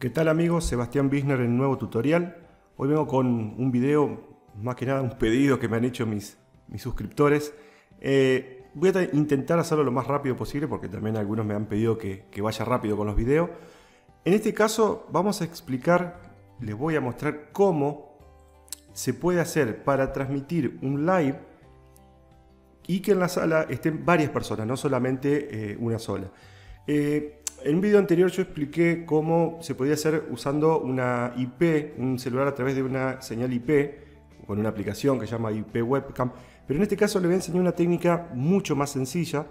¿Qué tal amigos? Sebastián Bisner en un nuevo tutorial. Hoy vengo con un video, más que nada un pedido que me han hecho mis suscriptores. Voy a intentar hacerlo lo más rápido posible porque también algunos me han pedido que vaya rápido con los videos. En este caso vamos a explicar, les voy a mostrar cómo se puede hacer para transmitir un live y que en la sala estén varias personas, no solamente una sola. En un video anterior yo expliqué cómo se podía hacer usando una IP, un celular a través de una señal IP, con una aplicación que se llama IP Webcam, pero en este caso les voy a enseñar una técnica mucho más sencilla,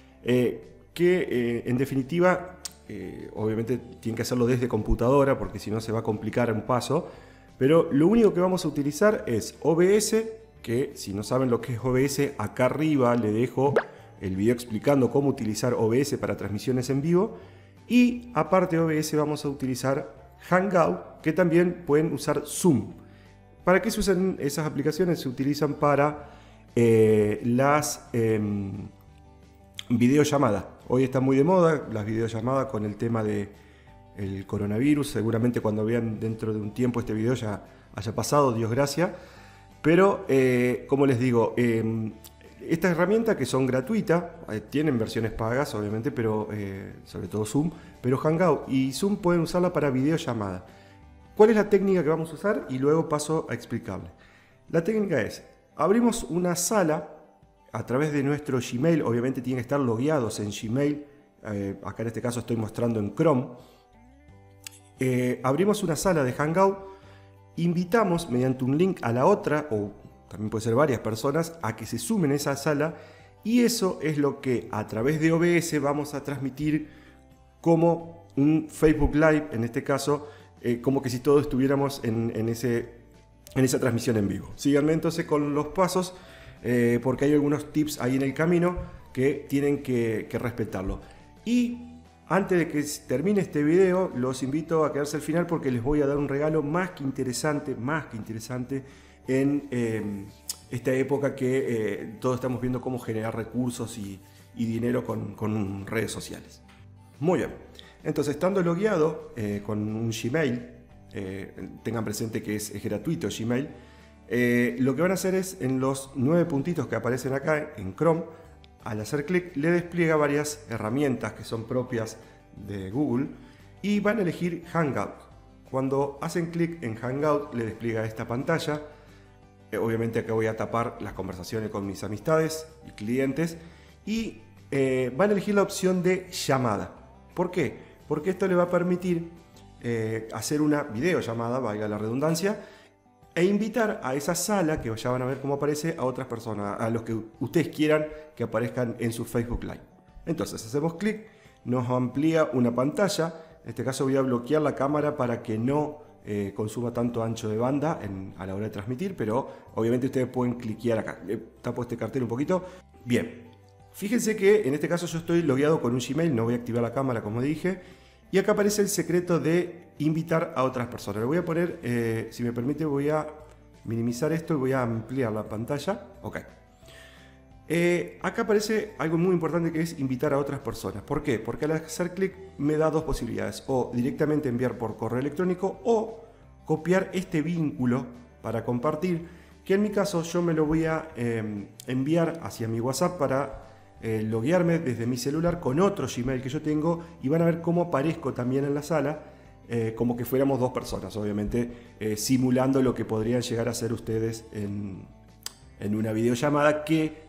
que en definitiva, obviamente tienen que hacerlo desde computadora, porque si no se va a complicar un paso, pero lo único que vamos a utilizar es OBS, que si no saben lo que es OBS, acá arriba le dejo el video explicando cómo utilizar OBS para transmisiones en vivo. Y aparte de OBS vamos a utilizar Hangout, que también pueden usar Zoom. ¿Para qué se usan esas aplicaciones? Se utilizan para las videollamadas. Hoy está muy de moda las videollamadas con el tema del coronavirus. Seguramente cuando vean dentro de un tiempo este video ya haya pasado, Dios gracias. Pero como les digo, estas herramientas que son gratuitas, tienen versiones pagas obviamente, pero sobre todo Zoom, pero Hangout y Zoom pueden usarla para videollamada. ¿Cuál es la técnica que vamos a usar? Y luego paso a explicarle. La técnica es, abrimos una sala a través de nuestro Gmail, obviamente tienen que estar logueados en Gmail, acá en este caso estoy mostrando en Chrome. Abrimos una sala de Hangout, invitamos mediante un link a la otra, o también puede ser varias personas, a que se sumen a esa sala, y eso es lo que a través de OBS vamos a transmitir como un Facebook Live, en este caso, como que si todos estuviéramos en esa transmisión en vivo. Síganme entonces con los pasos, porque hay algunos tips ahí en el camino que tienen que respetarlo. Y antes de que termine este video, los invito a quedarse al final porque les voy a dar un regalo más que interesante en esta época que todos estamos viendo cómo generar recursos y dinero con redes sociales. Muy bien, entonces estando logueado con un Gmail, tengan presente que es gratuito Gmail, lo que van a hacer es en los 9 puntitos que aparecen acá en Chrome, al hacer clic le despliega varias herramientas que son propias de Google y van a elegir Hangout. Cuando hacen clic en Hangout le despliega esta pantalla. Obviamente acá voy a tapar las conversaciones con mis amistades y clientes y van a elegir la opción de llamada. ¿Por qué? Porque esto le va a permitir hacer una videollamada, valga la redundancia, e invitar a esa sala, que ya van a ver cómo aparece, a otras personas, a los que ustedes quieran que aparezcan en su Facebook Live. Entonces hacemos clic, nos amplía una pantalla. En este caso voy a bloquear la cámara para que no consuma tanto ancho de banda a la hora de transmitir, pero obviamente ustedes pueden cliquear acá. Tapo este cartel un poquito. Bien, fíjense que en este caso yo estoy logueado con un Gmail, no voy a activar la cámara como dije, y acá aparece el secreto de invitar a otras personas. Le voy a poner, si me permite, voy a minimizar esto y voy a ampliar la pantalla. Ok. Acá aparece algo muy importante que es invitar a otras personas. ¿Por qué? Porque al hacer clic me da dos posibilidades: o directamente enviar por correo electrónico o copiar este vínculo para compartir, que en mi caso yo me lo voy a enviar hacia mi WhatsApp para loguearme desde mi celular con otro Gmail que yo tengo, y van a ver cómo aparezco también en la sala, como que fuéramos dos personas, obviamente simulando lo que podrían llegar a ser ustedes en una videollamada que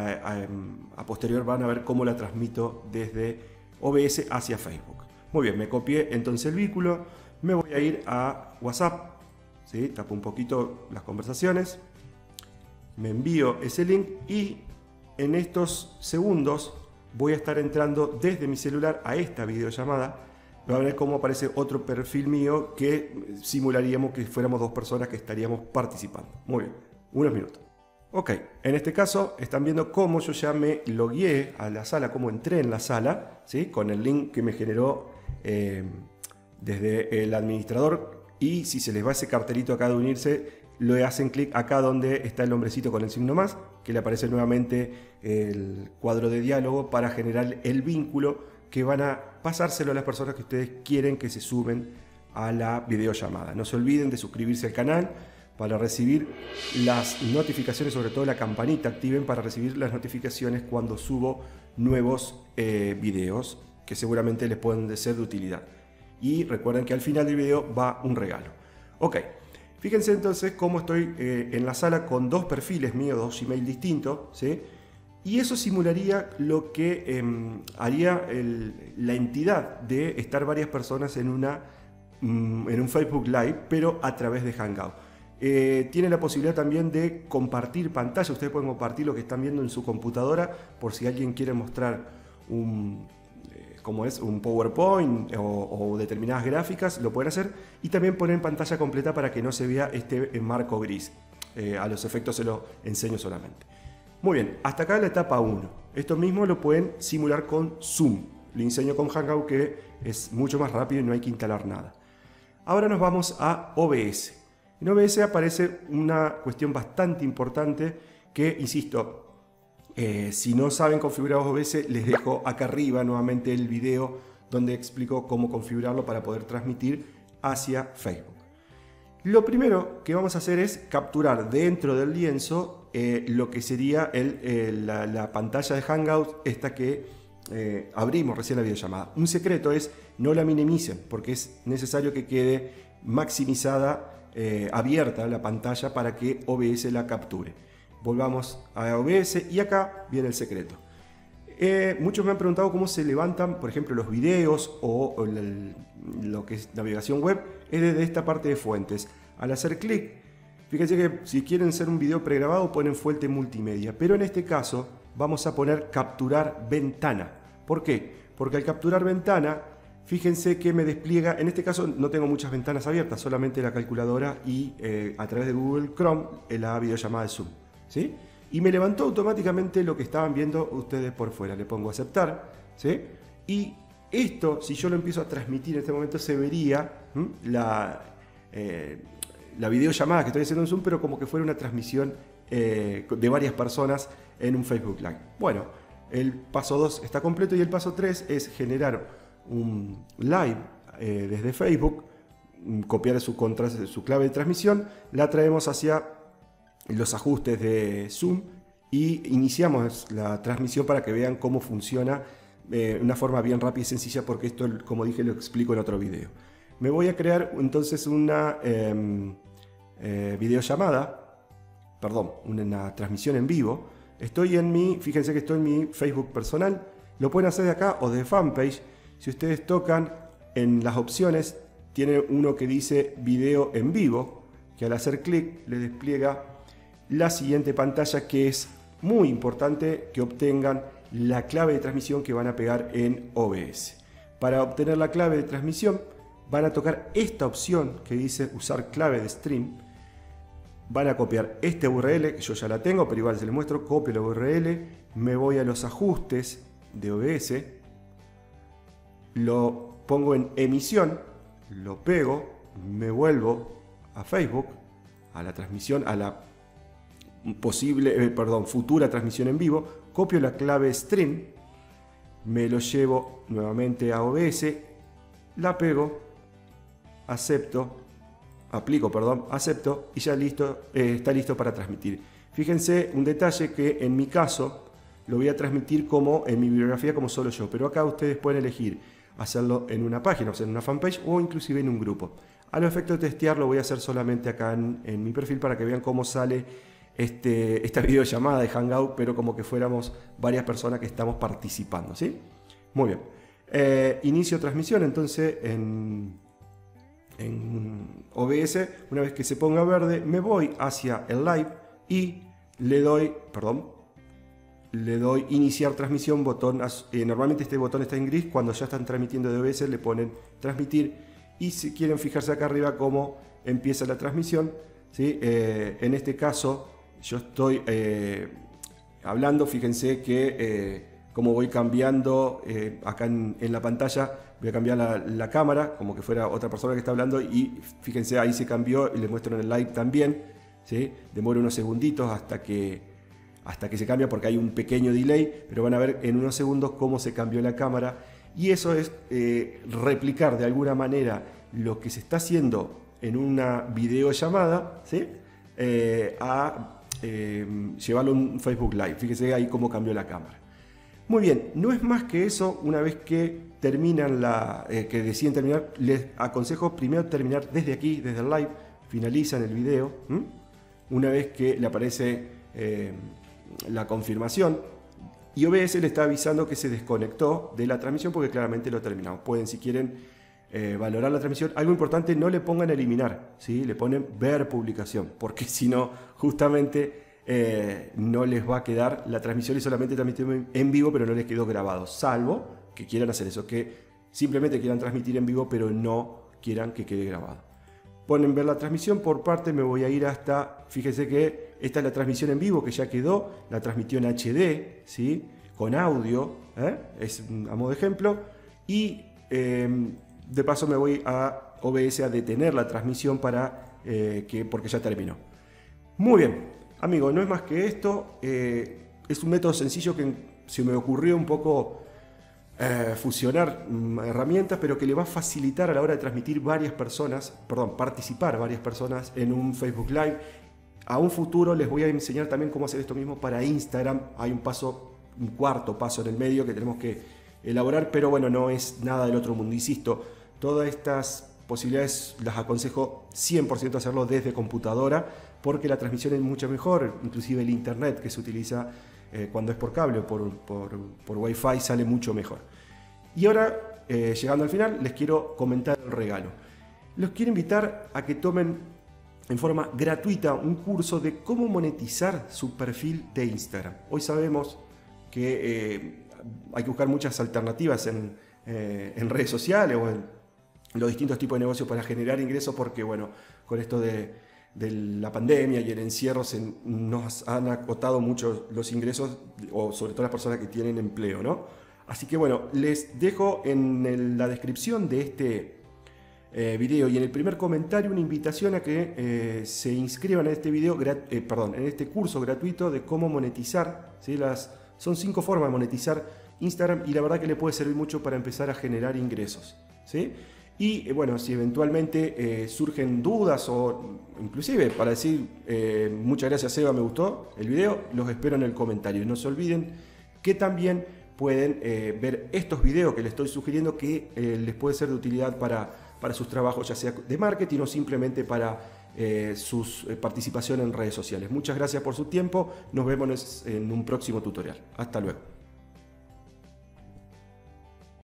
a posterior van a ver cómo la transmito desde OBS hacia Facebook. Muy bien, me copié entonces el vínculo, me voy a ir a WhatsApp, ¿sí? Tapo un poquito las conversaciones, me envío ese link y en estos segundos voy a estar entrando desde mi celular a esta videollamada. Va a ver cómo aparece otro perfil mío que simularíamos que fuéramos dos personas que estaríamos participando. Muy bien, unos minutos. Ok, en este caso están viendo cómo yo ya me logueé a la sala, cómo entré en la sala, ¿sí? Con el link que me generó desde el administrador, y si se les va ese cartelito acá de unirse, le hacen clic acá donde está el hombrecito con el signo más, que le aparece nuevamente el cuadro de diálogo para generar el vínculo que van a pasárselo a las personas que ustedes quieren que se sumen a la videollamada. No se olviden de suscribirse al canal para recibir las notificaciones, sobre todo la campanita activen para recibir las notificaciones cuando subo nuevos videos que seguramente les pueden ser de utilidad. Y recuerden que al final del video va un regalo. Ok, fíjense entonces cómo estoy en la sala con dos perfiles míos, dos Gmail distintos, ¿sí? Y eso simularía lo que haría la entidad de estar varias personas en un Facebook Live, pero a través de Hangout. Tiene la posibilidad también de compartir pantalla. Ustedes pueden compartir lo que están viendo en su computadora por si alguien quiere mostrar un PowerPoint o determinadas gráficas, lo pueden hacer. Y también poner en pantalla completa para que no se vea este marco gris. A los efectos se lo enseño solamente. Muy bien, hasta acá la etapa 1. Esto mismo lo pueden simular con Zoom. Le enseño con Hangout que es mucho más rápido y no hay que instalar nada. Ahora nos vamos a OBS. En OBS aparece una cuestión bastante importante que, insisto, si no saben configurar OBS, les dejo acá arriba nuevamente el video donde explico cómo configurarlo para poder transmitir hacia Facebook. Lo primero que vamos a hacer es capturar dentro del lienzo lo que sería la pantalla de Hangout, esta que abrimos recién la videollamada. Un secreto es no la minimicen porque es necesario que quede maximizada, abierta la pantalla para que OBS la capture. Volvamos a OBS y acá viene el secreto. Muchos me han preguntado cómo se levantan, por ejemplo, los videos o lo que es navegación web, es desde esta parte de fuentes. Al hacer clic, fíjense que si quieren hacer un video pregrabado ponen fuente multimedia, pero en este caso vamos a poner capturar ventana. ¿Por qué? Porque al capturar ventana, fíjense que me despliega, en este caso no tengo muchas ventanas abiertas, solamente la calculadora y a través de Google Chrome la videollamada de Zoom, ¿sí? Y me levantó automáticamente lo que estaban viendo ustedes por fuera. Le pongo aceptar, ¿sí? Y esto, si yo lo empiezo a transmitir en este momento, se vería la videollamada que estoy haciendo en Zoom, pero como que fuera una transmisión de varias personas en un Facebook Live. Bueno, el paso 2 está completo y el paso 3 es generar un live desde Facebook, copiar su clave de transmisión, la traemos hacia los ajustes de Zoom y iniciamos la transmisión para que vean cómo funciona de una forma bien rápida y sencilla, porque esto, como dije, lo explico en otro video. Me voy a crear entonces una videollamada, perdón, una transmisión en vivo. Fíjense que estoy en mi Facebook personal, lo pueden hacer de acá o de fanpage. Si ustedes tocan en las opciones, tiene uno que dice video en vivo, que al hacer clic le despliega la siguiente pantalla, que es muy importante que obtengan la clave de transmisión que van a pegar en OBS. Para obtener la clave de transmisión van a tocar esta opción que dice usar clave de stream. Van a copiar este URL, que yo ya la tengo, pero igual se les muestro. Copio la URL, me voy a los ajustes de OBS, lo pongo en emisión, lo pego, me vuelvo a Facebook, a la transmisión, a la futura transmisión en vivo, copio la clave stream, me lo llevo nuevamente a OBS, la pego, acepto y ya está listo para transmitir. Fíjense un detalle que en mi caso lo voy a transmitir como en mi bibliografía como solo yo, pero acá ustedes pueden elegir hacerlo en una página, o sea, en una fanpage o inclusive en un grupo. A los efectos de testear lo voy a hacer solamente acá en mi perfil para que vean cómo sale esta videollamada de Hangout, pero como que fuéramos varias personas que estamos participando, ¿sí? Muy bien. Inicio transmisión, entonces en OBS, una vez que se ponga verde, me voy hacia el live y le doy iniciar transmisión, botón. Normalmente este botón está en gris, cuando ya están transmitiendo de OBS le ponen transmitir, y si quieren fijarse acá arriba cómo empieza la transmisión, ¿sí? En este caso yo estoy hablando, fíjense que como voy cambiando acá en la pantalla, voy a cambiar la cámara como que fuera otra persona que está hablando, y fíjense ahí se cambió y les muestro en el live también, ¿sí? Demora unos segunditos hasta que se cambia porque hay un pequeño delay, pero van a ver en unos segundos cómo se cambió la cámara, y eso es replicar de alguna manera lo que se está haciendo en una videollamada, ¿sí? A llevarlo a un Facebook Live. Fíjese ahí cómo cambió la cámara. Muy bien, no es más que eso. Una vez que terminan que deciden terminar, les aconsejo primero terminar desde aquí, desde el live, finalizan el video. Una vez que le aparece la confirmación y OBS le está avisando que se desconectó de la transmisión porque claramente lo terminamos. Pueden, si quieren, valorar la transmisión. Algo importante, no le pongan eliminar, ¿sí? Le ponen ver publicación, porque si no, justamente no les va a quedar la transmisión y solamente transmitimos en vivo, pero no les quedó grabado, salvo que quieran hacer eso, que simplemente quieran transmitir en vivo, pero no quieran que quede grabado. Ponen ver la transmisión. Por parte me voy a ir hasta, fíjense que esta es la transmisión en vivo que ya quedó, la transmitió en HD, ¿sí? Con audio, es a modo de ejemplo, y de paso me voy a OBS a detener la transmisión porque ya terminó. Muy bien, amigos, no es más que esto. Es un método sencillo que se me ocurrió un poco fusionar herramientas, pero que le va a facilitar a la hora de transmitir participar varias personas en un Facebook Live. A un futuro les voy a enseñar también cómo hacer esto mismo para Instagram. Hay un cuarto paso en el medio que tenemos que elaborar, pero bueno, no es nada del otro mundo. Insisto, todas estas posibilidades las aconsejo 100% hacerlo desde computadora, porque la transmisión es mucho mejor. Inclusive el internet que se utiliza cuando es por cable o por Wi-Fi sale mucho mejor. Y ahora, llegando al final, les quiero comentar el regalo. Los quiero invitar a que tomen en forma gratuita un curso de cómo monetizar su perfil de Instagram. Hoy sabemos que hay que buscar muchas alternativas en redes sociales o en los distintos tipos de negocios para generar ingresos, porque bueno, con esto de la pandemia y el encierro nos han acotado mucho los ingresos, o sobre todo las personas que tienen empleo, ¿no? Así que bueno, les dejo en la descripción de este video y en el primer comentario una invitación a que se inscriban en este en este curso gratuito de cómo monetizar, ¿sí? Son 5 formas de monetizar Instagram, y la verdad que le puede servir mucho para empezar a generar ingresos, ¿sí? Y bueno, si eventualmente surgen dudas o inclusive para decir muchas gracias Eva, me gustó el video, los espero en el comentario. No se olviden que también pueden ver estos videos que les estoy sugiriendo, que les puede ser de utilidad para sus trabajos, ya sea de marketing o simplemente para su participación en redes sociales. Muchas gracias por su tiempo, nos vemos en un próximo tutorial. Hasta luego.